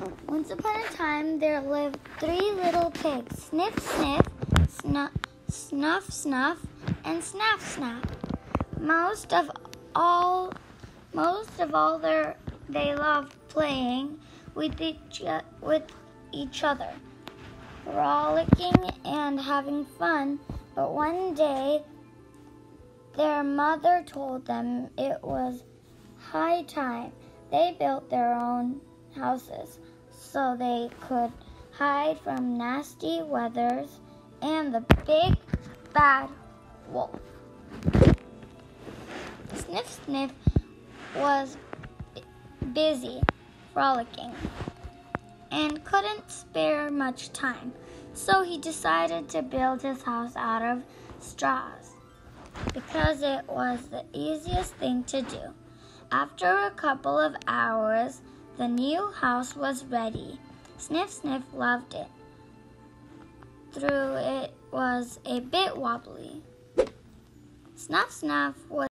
Once upon a time, there lived 3 little pigs, Sniff, Sniff, Snuff, Snuff, and Snap, Snap. Most of all, they loved playing with each other, frolicking and having fun. But one day, their mother told them it was high time they built their own houses so they could hide from nasty weathers and the big bad wolf. Sniff Sniff was busy frolicking and couldn't spare much time, so he decided to build his house out of straws because it was the easiest thing to do. After a couple of hours, the new house was ready. Sniff Sniff loved it, though it was a bit wobbly. Snuff Snuff was